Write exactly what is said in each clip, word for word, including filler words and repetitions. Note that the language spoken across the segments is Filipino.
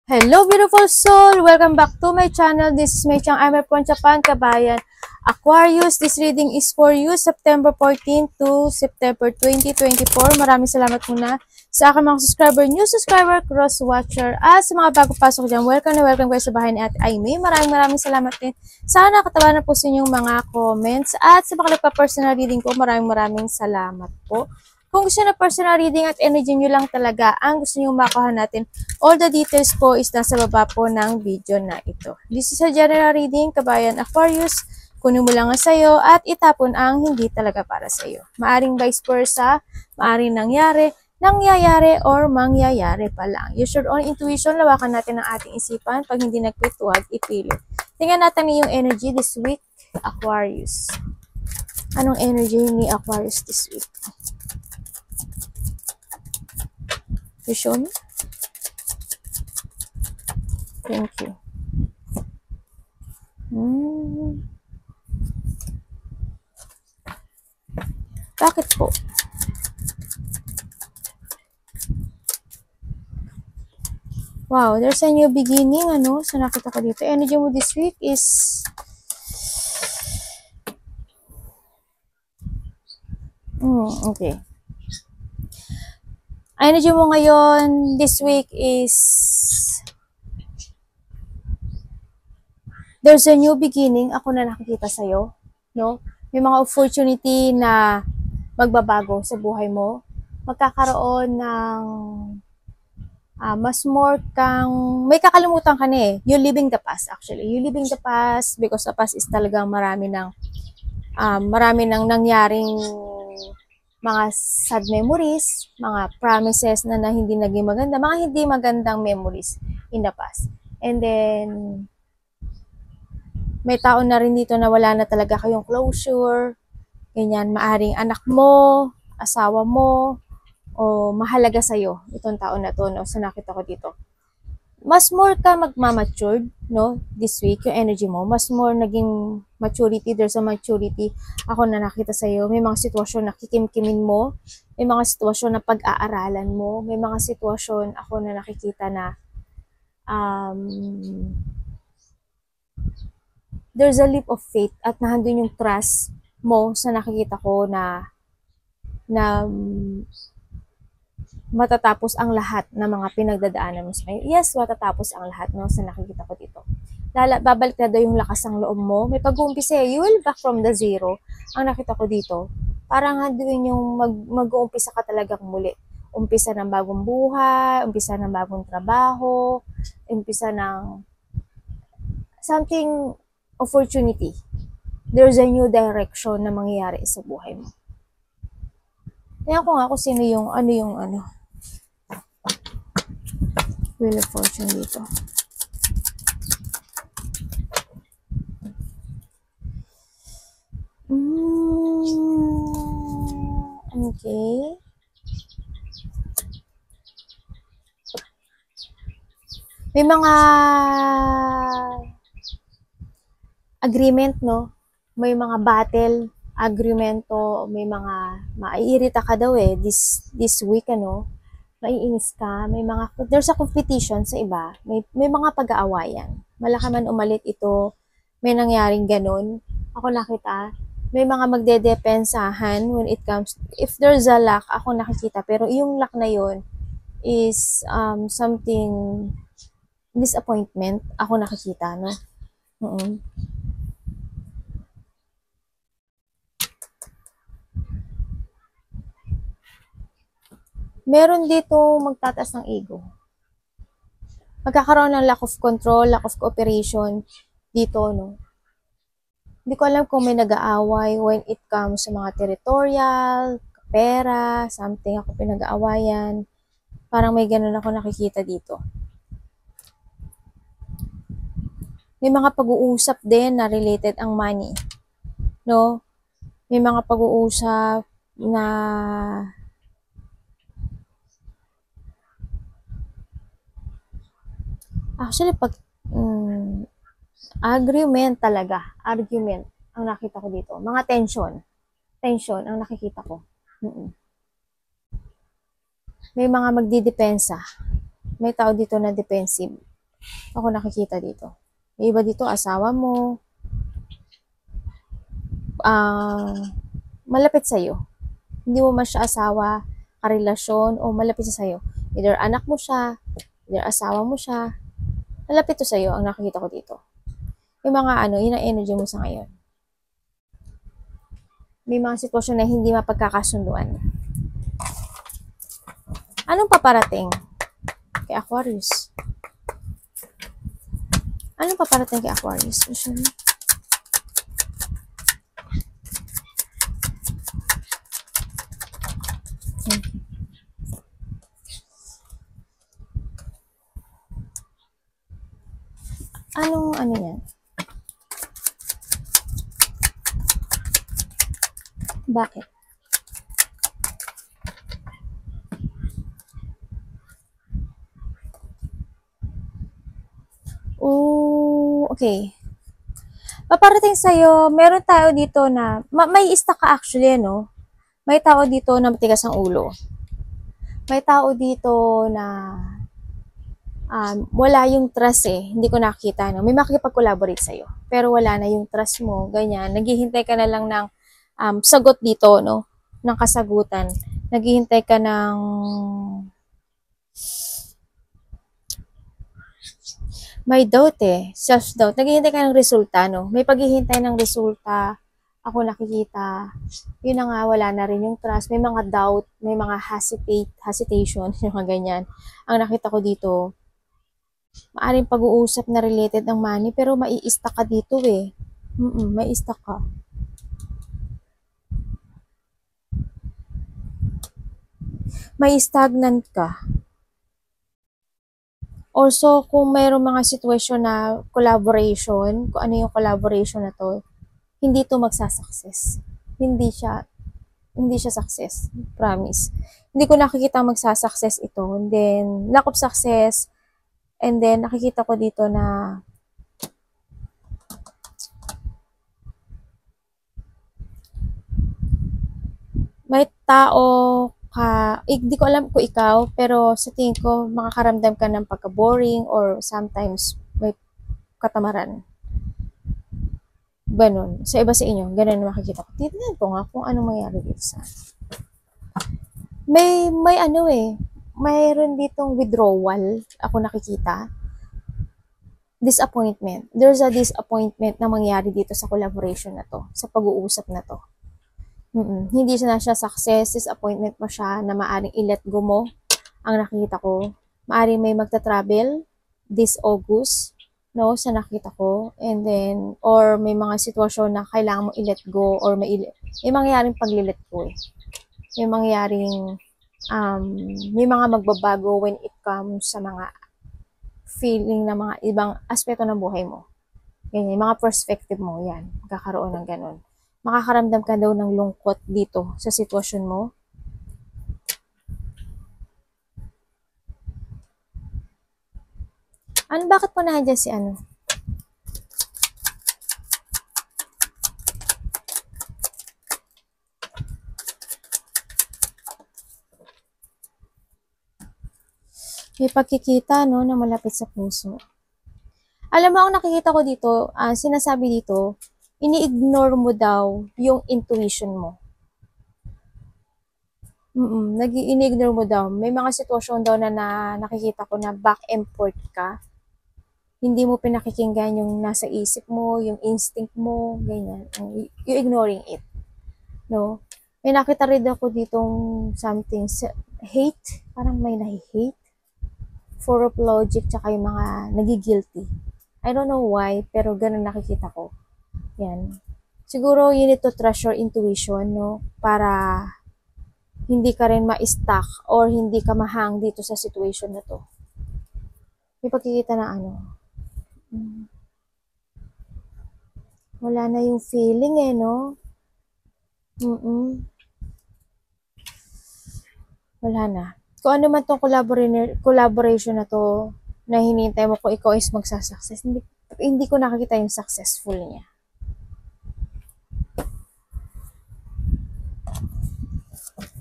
Hello beautiful soul! Welcome back to my channel. This is Mei Chang. I'm from Japan, Kabayan. Aquarius, this reading is for you September fourteenth to September twenty twenty-four. Maraming salamat muna sa aking mga subscriber, new subscriber, cross-watcher, at sa mga bago pasok dyan. Welcome na welcome kayo sa bahay ni Ate Aimee. Maraming maraming salamat din. Sana nakatawa na po sa inyong mga comments. At sa mga nagpa-personal reading ko, maraming maraming salamat po. Kung gusto na personal reading at energy nyo lang talaga ang gusto nyo makuha natin, all the details po is nasa baba po ng video na ito. This is a general reading, Kabayan Aquarius. Kunin mo lang ang sayo at itapon ang hindi talaga para sayo. Maaring vice versa, maaring nangyari, nangyayari, or mangyayari pa lang. Use your own intuition, lawakan natin ang ating isipan. Pag hindi nag-click, huwag ipilit. Tingnan natin yung energy this week, Aquarius. Anong energy ni Aquarius this week? You show me? Thank you. Hmm. Bakit po? Wow, there's a new beginning, ano? So, nakita ko dito. Energy mo this week is... Hmm, okay. Energy mo ngayon this week is there's a new beginning. Ako na nakikita sa'yo, no? May mga opportunity na magbabago sa buhay mo. Magkakaroon ng uh, mas more kang, may kakalimutan ka na eh. You're living the past actually. You're living the past because the past is talagang marami ng, um, marami ng nangyaring mga sad memories, mga promises na, na hindi naging maganda, mga hindi magandang memories in the past. And then, may tao na rin dito na wala na talaga kayong closure, ganyan, maaring anak mo, asawa mo, o mahalaga sa'yo, itong tao na to, no? So, nakita ko dito. Mas more ka magmamatured, no? This week, yung energy mo, mas more naging maturity, there's a maturity. Ako na nakita sa'yo, may mga sitwasyon na kikimkimin mo, may mga sitwasyon na pag-aaralan mo, may mga sitwasyon ako na nakikita na um, there's a leap of faith at nahandun yung trust mo sa nakikita ko na na matatapos ang lahat ng mga pinagdadaanan mo sa kayo. Yes, matatapos ang lahat, no, sa nakikita ko dito. Lala, babalik na daw yung lakas ng loob mo. May pag-uumpisa eh. You will back from the zero. Ang nakita ko dito, parang handuin yung mag, mag-uumpisa ka talagang muli. Umpisa ng bagong buhay, umpisa ng bagong trabaho, umpisa ng something, opportunity. There's a new direction na mangyayari sa buhay mo. Tingnan ko nga kung sino yung, ano yung, ano, Wheel of Fortune dito. Mm, okay. May mga agreement, no? May mga battle, agreemento, may mga maiirita ka daw eh this this week, ano? Maiinis ka, may mga, there's a competition sa iba, may, may mga pag-aawayan. Malaki man umalit ito, may nangyaring ganun. Ako nakita, may mga magdedepensahan when it comes, if there's a luck, ako nakikita, pero yung luck na yun is um, something, disappointment, ako nakikita, no? Mm-mm. Meron dito magtataas ng ego. Magkakaroon ng lack of control, lack of cooperation dito, no? Hindi ko alam kung may nag-aaway when it comes sa mga territorial, pera, something ako pinag-aawayan. Parang may ganun ako nakikita dito. May mga pag-uusap din na related ang money, no? May mga pag-uusap na actually, pag um, agreement talaga, argument ang nakita ko dito. Mga tension. Tension ang nakikita ko. Mm-mm. May mga magdidepensa. May tao dito na defensive. Ako nakikita dito. May iba dito, asawa mo, ah, malapit sa'yo. Hindi mo man siya asawa, karelasyon, o malapit siya sa'yo. Either anak mo siya, either asawa mo siya, malapit to sa'yo ang nakikita ko dito. Yung mga ano, yun ang energy mo sa ngayon. May mga sitwasyon na hindi mapagkakasunduan. Anong paparating kay Aquarius? Anong paparating kay Aquarius? Usually, anong ano yan? Bakit? Oh, okay. Paparating sa'yo, meron tayo dito na, ma- may ista ka actually, no? May tao dito na matigas ang ulo. May tao dito na um, wala yung trust eh. Hindi ko nakita, no? May makikipag-collaborate sa'yo. Pero wala na yung trust mo, ganyan. Naghihintay ka na lang ng um, sagot dito, no? Ng kasagutan. Naghihintay ka ng may doubt eh. Self-doubt. Naghihintay ka ng resulta, no? May paghihintay ng resulta. Ako nakikita. Yun na nga, wala na rin yung trust. May mga doubt, may mga hesitate, hesitation, yung mga ganyan. Ang nakita ko dito, maaring pag-uusap na related ng money, pero mai-stuck ka dito eh. Mm-mm, mai-stuck ka. May stagnant ka. Also, kung mayroong mga sitwasyon na collaboration, kung ano yung collaboration na to, hindi to magsasucess. Hindi siya, hindi siya success. Promise. Hindi ko nakikita magsasucess ito. And then, lack of success. And then, nakikita ko dito na may tao ka, hindi ko alam kung ikaw, pero sa tingin ko, makakaramdam ka ng pagka-boring or sometimes may katamaran. Ganon. Sa iba sa inyo, ganon makikita ko. Titignan ko nga kung ano mangyari dito sa... May, may ano eh, mayroon ditong withdrawal, ako nakikita. Disappointment. There's a disappointment na mangyari dito sa collaboration na to, sa pag-uusap na to. Mm-mm. Hindi siya na siya success, disappointment mo siya na maaring i-let go mo. Ang nakikita ko, maaring may magta-travel this August, no, sa nakita ko. And then, or may mga sitwasyon na kailangan mo i-let go or may, may mangyaring pag-let go eh. May mangyaring, um, may mga magbabago when it comes sa mga feeling na mga ibang aspeto ng buhay mo. Yan, yung mga perspective mo, yan, kakaroon ng ganun. Makakaramdam ka daw ng lungkot dito sa sitwasyon mo. Ano, bakit po nandiyan si ano? May pagkikita, no, na malapit sa puso. Alam mo, ang nakikita ko dito, uh, sinasabi dito, ini-ignore mo daw yung intuition mo. Mm-mm, nag-i-ignore mo daw. May mga sitwasyon daw na, na nakikita ko na back and forth ka. Hindi mo pinakikinggan yung nasa isip mo, yung instinct mo, ganyan. You ignoring it. No? May nakita rin ako ditong something, hate, parang may nahi-hate. For of logic, tsaka yung mga nagigilty. I don't know why, pero ganun nakikita ko. Yan. Siguro, you need to trust your intuition, no? Para hindi ka rin ma-stuck or hindi ka mahang dito sa situation na to. May pagkikita na ano. Wala na yung feeling eh, no? Mm-mm. Wala na. Kung ano man tong collaboration na to, na hinintay mo kung ikaw is magsasucess, hindi, hindi ko nakakita yung successful niya.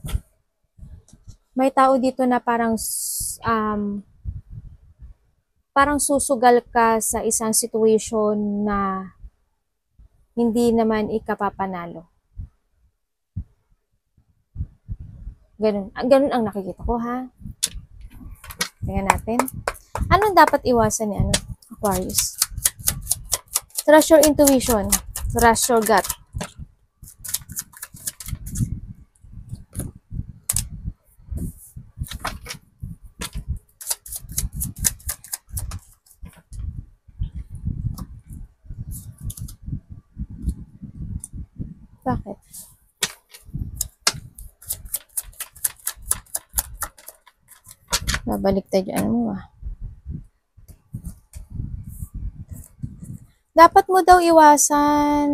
May tao dito na parang um, parang susugal ka sa isang situation na hindi naman ikapapanalo. Ganun. Ganun ang nakikita ko, ha? Tingnan natin. Anong dapat iwasan ni ano, Aquarius? Trust your intuition. Trust your gut. Bakit? Babalik tayo ano mo ah. Dapat mo daw iwasan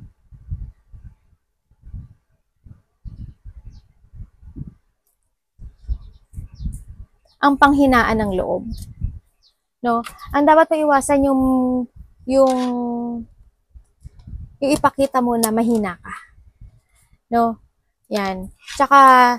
ang panghinaan ng loob. No? Ang dapat mo iwasan yung yung yung ipakita mo na mahina ka. No? Yan. Tsaka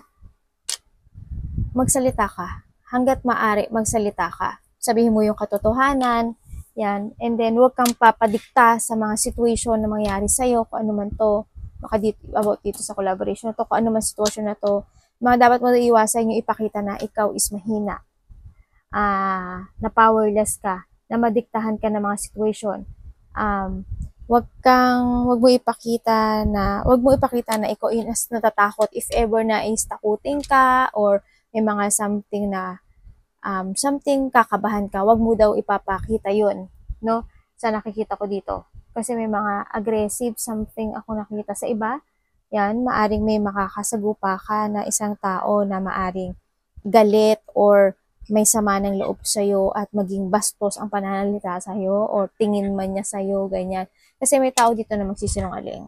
magsalita ka. Hanggat maaari, magsalita ka. Sabihin mo yung katotohanan. Yan. And then, huwag kang papadikta sa mga situation na mangyari sa'yo, kung ano man to, baka dito, about dito sa collaboration na to, kung ano man sitwasyon na to. Mga dapat mo iwasan yung ipakita na ikaw is mahina. Uh, na powerless ka, na madiktahan ka ng mga situation. Um, wag kang, wag mo ipakita na, wag mo ipakita na ikaw is natatakot if ever na is takutin ka or may mga something na, um, something kakabahan ka, wag mo daw ipapakita yun, no? Sa nakikita ko dito. Kasi may mga aggressive something ako nakikita sa iba. Yan, maaring may makakasagupa ka na isang tao na maaring galit or may sama ng loob sa'yo at maging bastos ang pananalita sa'yo or tingin man niya sa'yo, ganyan. Kasi may tao dito na magsisinungaling.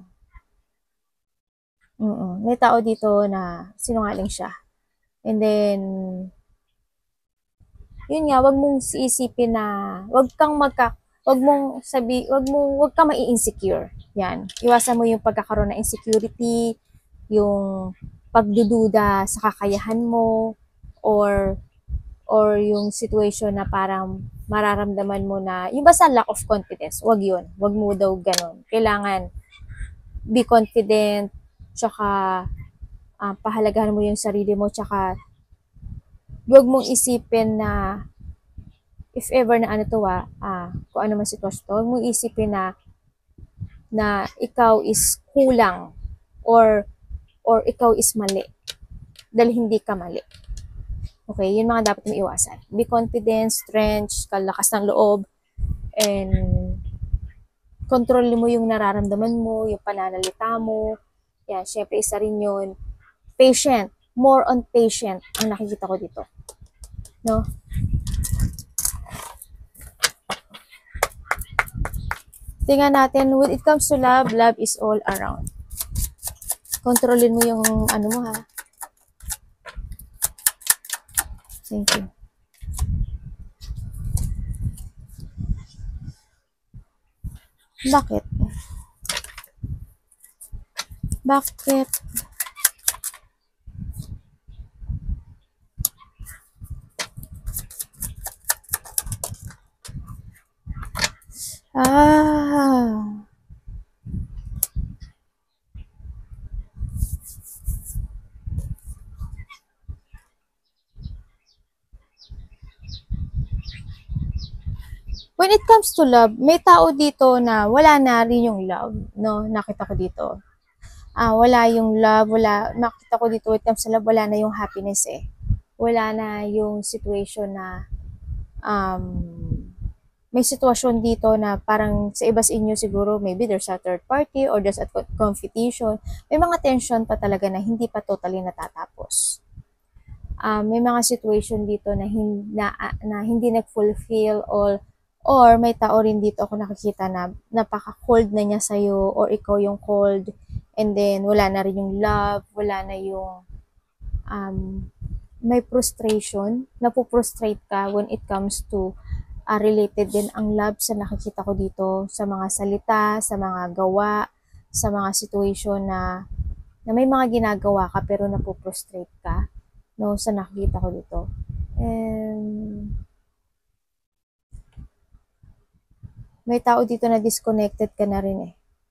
Mm-mm. May tao dito na sinungaling siya. And then, yun nga, wag mong isipin na, wag kang magka, wag mong sabi, wag mong, wag kang mai-insecure. Yan. Iwasan mo yung pagkakaroon ng insecurity, yung pagdududa sa kakayahan mo, or or yung situation na parang mararamdaman mo na, yung basta lack of confidence, wag yun. Wag mo daw ganun. Kailangan be confident, tsaka uh, pahalagahan mo yung sarili mo, tsaka wag mong isipin na if ever na ano to ah, ah kung ano man sitwasyon to, wag mong isipin na na ikaw is kulang or or ikaw is mali. Dahil hindi ka mali. Okay, yun mga dapat mo iwasan. Be confident, strength, kalakas ng loob, and control mo yung nararamdaman mo, yung pananalita mo. Yan, syempre isa rin yun. Patient, more on patient ang nakikita ko dito. No? Tingnan natin, when it comes to love, love is all around. Kontrolin mo yung ano mo ha. Thank you. Bakit? Bakit? Ah. When it comes to love, may tao dito na wala na rin yung love, no? Nakita ko dito. Ah, wala yung love, wala, nakita ko dito, when it comes to love, wala na yung happiness eh. Wala na yung situation na, um, may sitwasyon dito na parang sa iba sa inyo siguro, maybe there's a third party or there's a competition. May mga tension pa talaga na hindi pa totally natatapos. Um, may mga situation dito na, hin na, na hindi nag-fulfill all or may tao rin dito ako nakikita na napaka-cold na niya sa'yo or ikaw yung cold and then wala na rin yung love, wala na yung um, may frustration, napuprostrate ka when it comes to uh, related din ang love sa nakikita ko dito sa mga salita, sa mga gawa, sa mga situation na, na may mga ginagawa ka pero napuprostrate ka, no, sa nakikita ko dito. And May tao dito na disconnected ka na rin eh.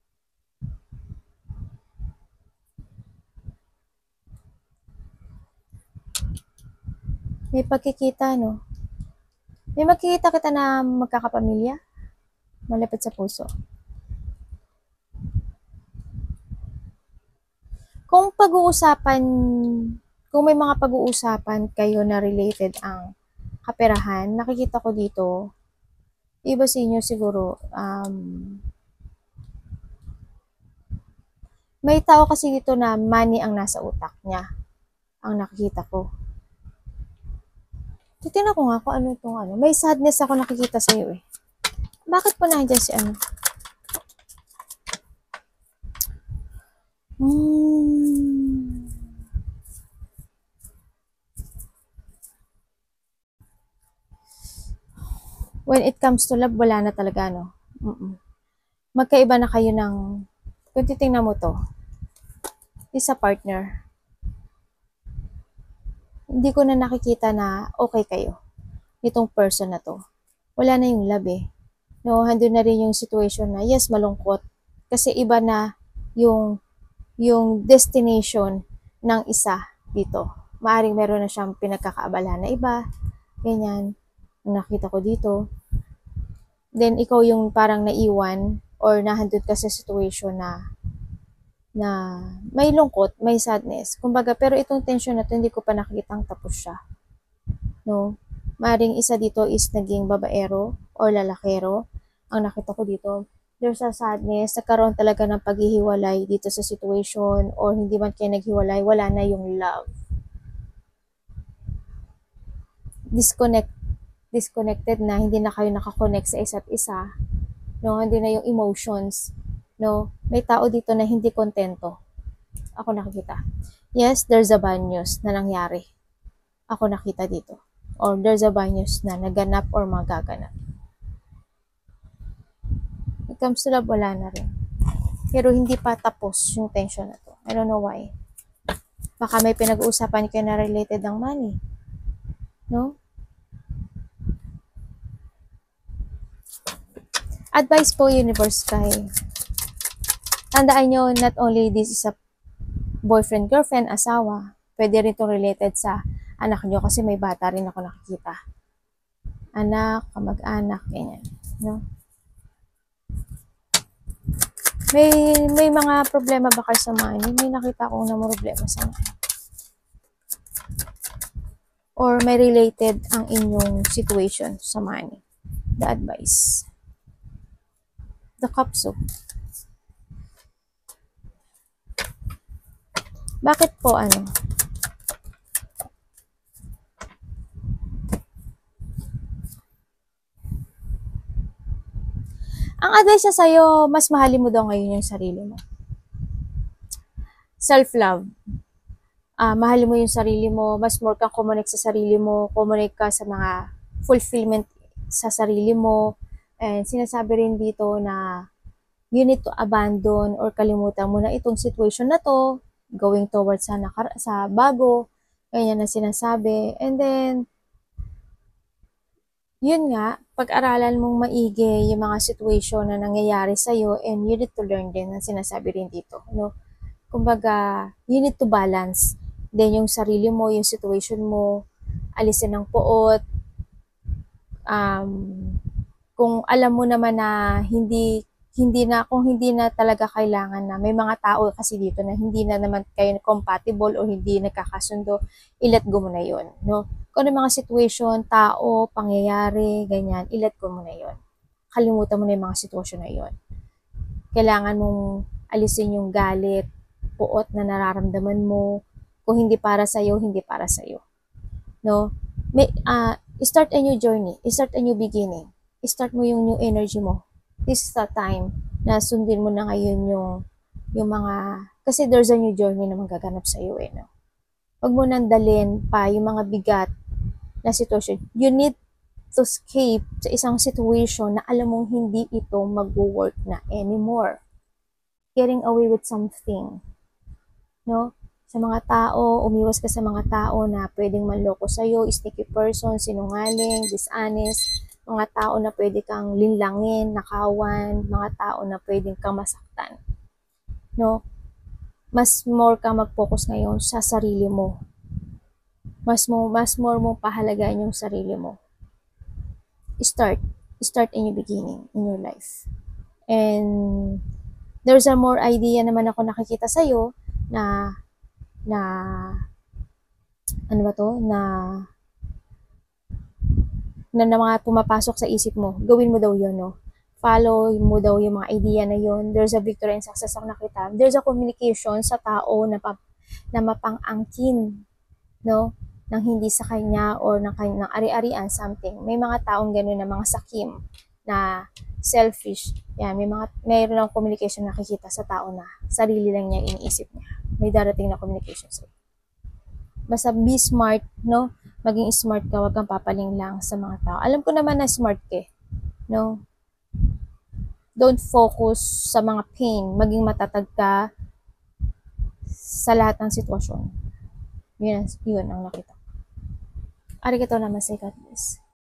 May pagkikita, no? May makikita kita na magkakapamilya? Malapit sa puso. Kung pag-uusapan, kung may mga pag-uusapan kayo na related ang kaperahan, nakikita ko dito, iba sa inyo siguro, um, may tao kasi dito na money ang nasa utak niya. Ang nakikita ko. Titignan ko nga kung ano itong ano. May sadness ako nakikita sa iyo eh. Bakit po nandiyan si ano? Hmm. When it comes to love, wala na talaga, no? Mm-mm. Magkaiba na kayo ng, kung titingnan mo to, isa partner. Hindi ko na nakikita na okay kayo. Itong person na to. Wala na yung love eh. No, handun na rin yung situation na, yes, malungkot. Kasi iba na yung, yung destination ng isa dito. Maaring meron na siyang pinagkakaabalahan na iba. Ganyan. Nakita ko dito. Then, ikaw yung parang naiwan or nahandun ka sa situation na na may lungkot, may sadness. Kumbaga, pero itong tension na to, hindi ko pa nakikitang tapos siya. No? Maring isa dito is naging babaero or lalakero. Ang nakita ko dito, there's a sadness, nagkaroon talaga ng paghihiwalay dito sa situation or hindi man kayo naghiwalay, wala na yung love. Disconnect, disconnected na, hindi na kayo nakakonect sa isa't isa. No? Hindi na yung emotions. No? May tao dito na hindi kontento. Ako nakikita. Yes, there's a bad news na nangyari. Ako nakita dito. Or there's a bad news na naganap or magaganap. It comes to love, wala na rin. Pero hindi pa tapos yung tension na to. I don't know why. Baka may pinag-uusapan kayo na related ng money. No? Advice po, Universe Sky. Tandaan nyo, not only this is a boyfriend, girlfriend, asawa, pwede rin itong related sa anak nyo kasi may bata rin ako nakikita. Anak, kamag-anak, ganyan. No? May, may mga problema ba kayo sa money? May nakita akong na problema sa money. Or may related ang inyong situation sa money. The advice. The Cups. Bakit po ano? Ang advice niya sa'yo, mas mahalin mo daw ngayon yung sarili mo. Self-love. Uh, mahalin mo yung sarili mo, mas more kang kumonek sa sarili mo, kumonek ka sa mga fulfillment sa sarili mo. And sinasabi rin dito na you need to abandon or kalimutan mo na itong situation na to, going towards sa, nakar- sa bago, ganyan na sinasabi. And then, yun nga, pag-aralan mong maigi yung mga situation na nangyayari sa'yo and you need to learn din ang sinasabi rin dito. No? Kumbaga, you need to balance. Then yung sarili mo, yung situation mo, alisin ng puot. Um, kung alam mo naman na hindi hindi na, kung hindi na talaga kailangan na, may mga tao kasi dito na hindi na naman kayo compatible o hindi nagkakasundo, i-let go mo na yun, no? Kung ano mga situation, tao, pangyayari, ganyan, i-let go mo na yun. Kalimutan mo na yung mga sitwasyon na yun. Kailangan mong alisin yung galit, puot na nararamdaman mo, kung hindi para sa'yo, hindi para sa'yo. No? May, uh, start a new journey, start a new beginning, start mo yung new energy mo. This is the time na sundin mo na ngayon yung, yung mga, kasi there's a new journey na magaganap sa iyo eh, no? Huwag mo nang dalhin pa yung mga bigat na sitwasyon. You need to escape sa isang situation na alam mong hindi ito mag-work na anymore. Getting away with something. No? Sa mga tao, umiwas ka sa mga tao na pwedeng manloko sa'yo, sneaky person, sinungaling, dishonest, mga tao na pwede kang linlangin, nakawan, mga tao na pwedeng kang masaktan. No? Mas more kang mag-focus ngayon sa sarili mo. Mas mo mas more mong pahalagahan yung sarili mo. Start. Start in your beginning, in your life. And there's a more idea naman ako nakikita sa'yo na na ano ba to? Na na, na mga pumapasok sa isip mo. Gawin mo daw yun, no? Follow mo daw yung mga idea na yun. There's a victory and success ang nakita. There's a communication sa tao na, pa, na mapang-angkin, no? Nang hindi sa kanya or ng, ng ari-arian, something. May mga taong gano'n na mga sakim na selfish. Yan, may mga, mayroon ng communication nakikita sa tao na sarili lang niya iniisip niya. May darating na communication sa'yo. Basta be smart, no? Maging smart ka, wag kang papaling lang sa mga tao. Alam ko naman na smart ka, no? Don't focus sa mga pain. Maging matatag ka sa lahat ng sitwasyon. Yun, yun ang nakita. Arigatou naman sa God bless.